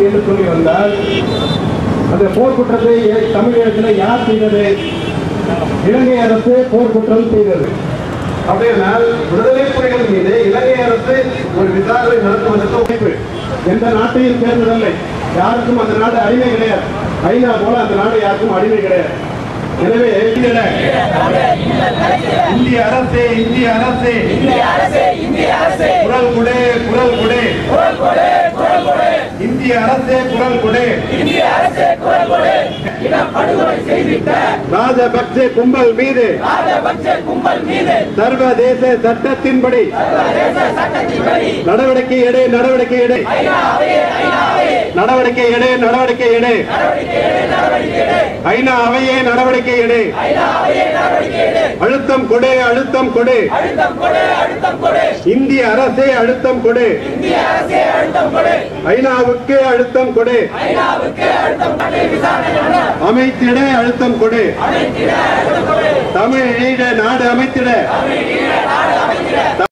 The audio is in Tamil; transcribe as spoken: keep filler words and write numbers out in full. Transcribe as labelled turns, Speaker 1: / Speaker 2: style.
Speaker 1: என்று சொல்லி வந்தால் அந்த போர்க்குற்றத்தை தமிழகத்தில் யார் செய்தது? இலங்கை அரசு போர்க்குற்றம் செய்தது. அப்படியானால் விடுதலை புலிகள் மீது இலங்கை அரசு ஒரு விசாரணை நடத்துவதற்கு வாய்ப்பு எந்த நாட்டையும் சேர்ந்ததில்லை. யாருக்கும் அந்த நாடு அடிமை கிடையாது. ஐநா போல அந்த நாடு யாருக்கும் அடிமை கிடையாது. எனவே இந்திய அரசே இந்திய அரசே குரல் கொடு குரல் கொடு இந்திய அரசே குரல் கொடு. ராஜபக்சே கும்பல் மீது சர்வதேச சட்டத்தின்படி நடவடிக்கை எடு நடவடிக்கை எடு நடவடிக்கை எடு நடவடிக்கை எடு ஐநா அவையே நடவடிக்கை எடு. அழுத்தம் கொடு அழுத்தம் கொடு இந்திய அரசே அழுத்தம் கொடு. ஐநாவுக்கு அழுத்தம் கொடு. அமைத்திட அழுத்தம் கொடு. தமிழ் நாடு அமைத்திட